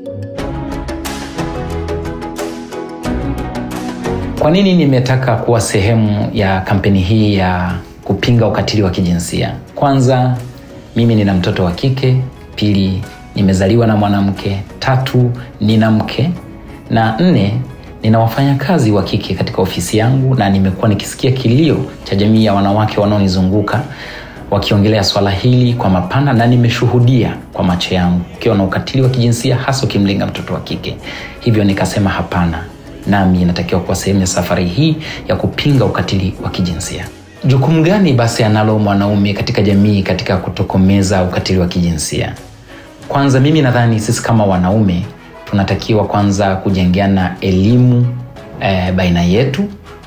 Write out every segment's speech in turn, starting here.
Kwa nini nimetaka kuwa sehemu ya kampeni hii ya kupinga ukatili wa kijinsia? Kwanza, mimi nina mtoto wa kike. Pili, nimezaliwa na mwanamke. 3, nina mke. Na 4, nina wafanyakazi wa kike katika ofisi yangu, na nimekuwa nikisikia kilio cha jamii ya wanawake wanaonizunguka wakiongelea swala hili kwa mapana, na nimeshuhudia kwa macho yangu ukiwa na ukatili wa kijinsia, hasa ukimlenga mtoto wa kike. Hivyo nikasema hapana, nami natakiwa kuwa sehemu ya safari hii ya kupinga ukatili wa kijinsia. Jukumu gani basi analo mwanaume katika jamii katika kutokomeza ukatili wa kijinsia? Kwanza, mimi nadhani sisi kama wanaume tunatakiwa kwanza kujengeana elimu baina yetu,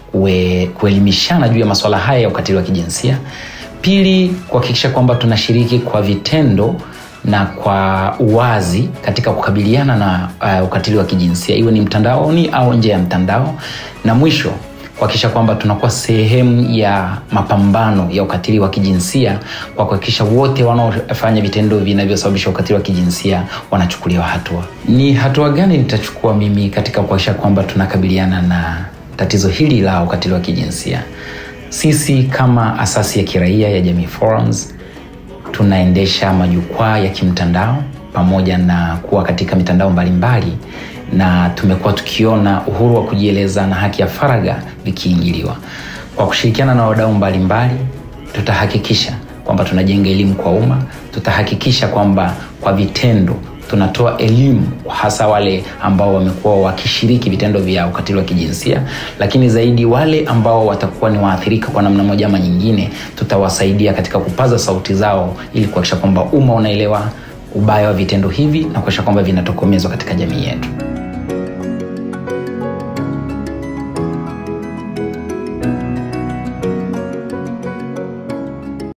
kuelimishana juu ya masuala haya ya ukatili wa kijinsia. Pili, kuhakikisha kwamba tunashiriki kwa vitendo na kwa uwazi katika kukabiliana na ukatili wa kijinsia, iwe ni mtandaoni au nje ya mtandao. Na mwisho, kuhakikisha kwamba tunakuwa sehemu ya mapambano ya ukatili wa kijinsia, kwa kuhakikisha wote wanaofanya vitendo vinavyosababisha ukatili wa kijinsia wanachukuliwa hatua. Ni hatua gani nitachukua mimi katika kuhakikisha kwamba tunakabiliana na tatizo hili la ukatili wa kijinsia? Sisi kama asasi ya kiraia ya Jamii Forums tunaendesha majukwaa ya kimtandao pamoja na kuwa katika mitandao mbalimbali, na tumekuwa tukiona uhuru wa kujieleza na haki ya faragha vikiingiliwa. Kwa kushirikiana na wadau mbalimbali, tutahakikisha kwamba tunajenga elimu kwa umma, tutahakikisha kwamba kwa vitendo tunatoa elimu hasa wale ambao wamekuwa wakishiriki vitendo vya ukatili wa kijinsia, lakini zaidi wale ambao watakuwa ni waathirika kwa namna moja ama nyingine, tutawasaidia katika kupaza sauti zao ili kuhakikisha kwamba umma unaelewa ubaya wa vitendo hivi na kuhakikisha kwamba vinatokomezwa katika jamii yetu.